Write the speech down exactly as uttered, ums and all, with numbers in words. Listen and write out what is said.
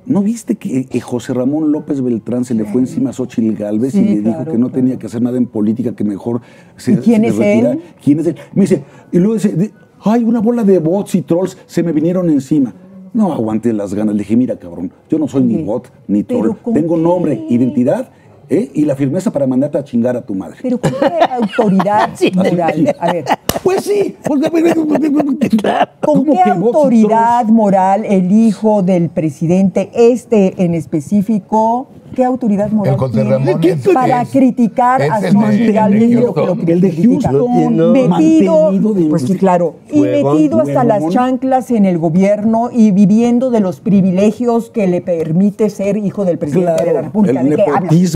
¿No viste que, que José Ramón López Beltrán se le fue encima a Xóchitl Gálvez Sí, y le claro, dijo que no claro. tenía que hacer nada en política, que mejor se, ¿Y quién se es retirara? él? ¿Quién es él? Me dice, y luego dice, de- ay, una bola de bots y trolls se me vinieron encima. No aguanté las ganas. Le dije, mira, cabrón, yo no soy Oye, ni bot ni ¿pero troll. con Tengo qué? nombre, identidad ¿eh? y la firmeza para mandarte a chingar a tu madre. Pero ¿con qué autoridad moral? A ver, Pues sí. porque- ¿con ¿Cómo qué que bots y autoridad trolls? moral el hijo del presidente, este en específico, qué autoridad moral El José tiene Ramón es- para es- criticar es a el de- Xochitl el de Gálvez de lo que lo Houston. El de critica? Houston, No, Metido, mantenido de- pues sí, claro, y Huevón, metido hasta las huevón. chanclas en el gobierno y viviendo de los privilegios que le permite ser hijo del presidente de la Claro, República. el ¿De qué hablas? nepotismo.